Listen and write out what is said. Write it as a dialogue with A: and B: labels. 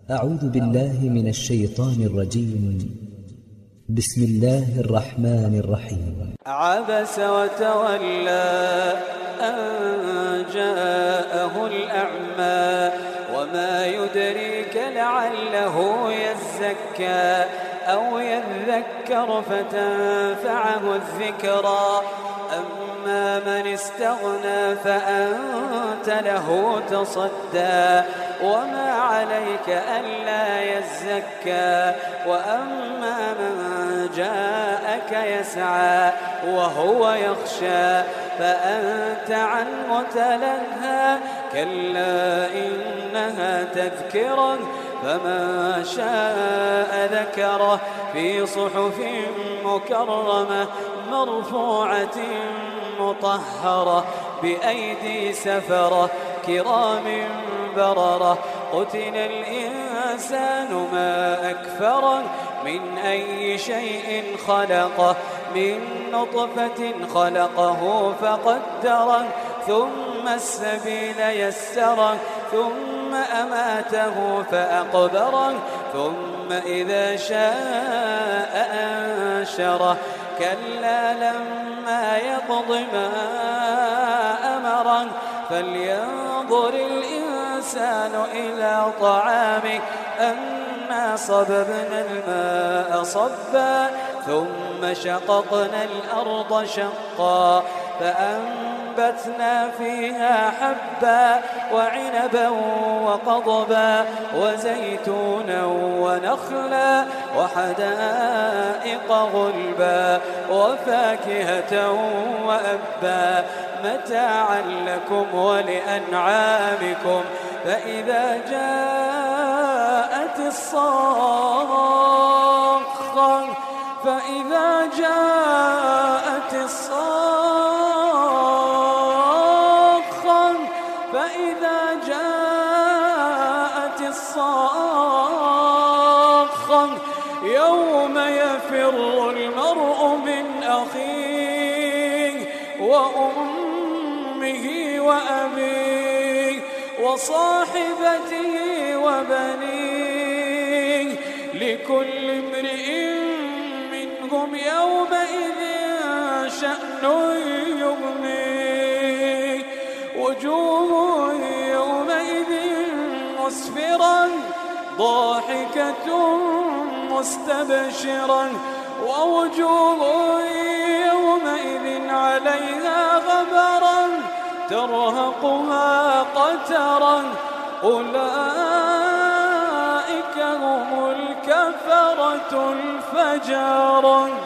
A: أعوذ بالله من الشيطان الرجيم. بسم الله الرحمن الرحيم.
B: عبس وتولى أن جاءه الأعمى وما يدريك لعله يزكى أو يذكر فتنفعه الذكرى أما من استغنى فأنت له تصدى وما عليك ألا يزكى وأما من جاءك يسعى وهو يخشى فأنت عنه تلهى كلا إنها تذكرة فمن شاء ذكره في صحف مكرمة مرفوعة مطهرة بأيدي سفرة كرام بررة قتل الإنسان ما أكفره من أي شيء خلقه من نطفة خلقه فقدره ثم السبيل يسره ثم أماته فأقبره ثم إذا شاء أنشره كلا لما يقض ما أمره فلينظر الإنسان إلى طعامه أنا صببنا الماء صبا ثم شققنا الأرض شقا فأنبتنا فيها حبا وعنبا وقضبا وزيتونا ونخلا وحدائق غلبا وفاكهة وأبا متاعا لكم ولأنعامكم فإذا جاءت الصاخة فإذا جاءت الصاخة فإذا جاءت الصاخة يوم يفر المرء من أخيه وأمه وأبيه وصاحبته وبنيه لكل امرئ منهم يومئذ شأن يغنيه وجوه يومئذ مسفرة ضاحكة مستبشرة ووجوه يومئذ عليها غبرا ترهقها قترا أولئك هم الكفرة الفجرة.